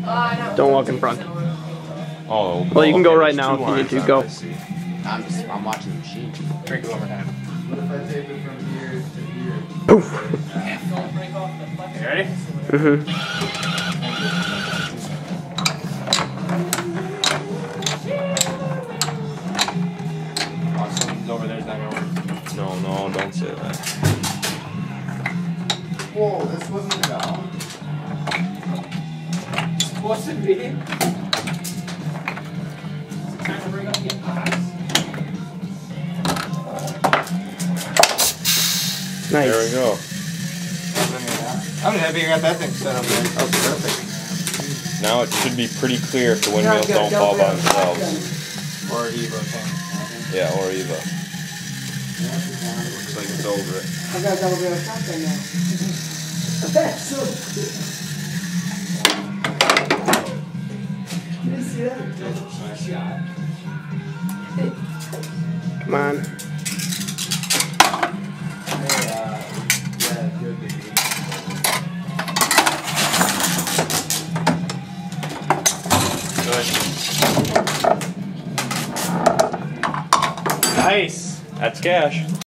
Don't walk in front. Oh, Well, you can go okay, right there's now two if you need lines to. Go. I see. I'm watching the machine. Drink it one more time. What if I tape it from here to here? Poof. You ready? Oh, something's over there's not gonna work. No, don't say that. Whoa, this wasn't down. Supposed to be. Time to bring up the pots. Nice. There we go. I'm just happy you got that thing set up there. Oh, perfect. Now it should be pretty clear if the windmills don't fall by themselves. Or Evo thing. Yeah, or Eva. Looks like it's over it. I got a double barrel shotgun now. That's so good. You didn't see that? Come on. Yeah, good baby. Nice. That's cash.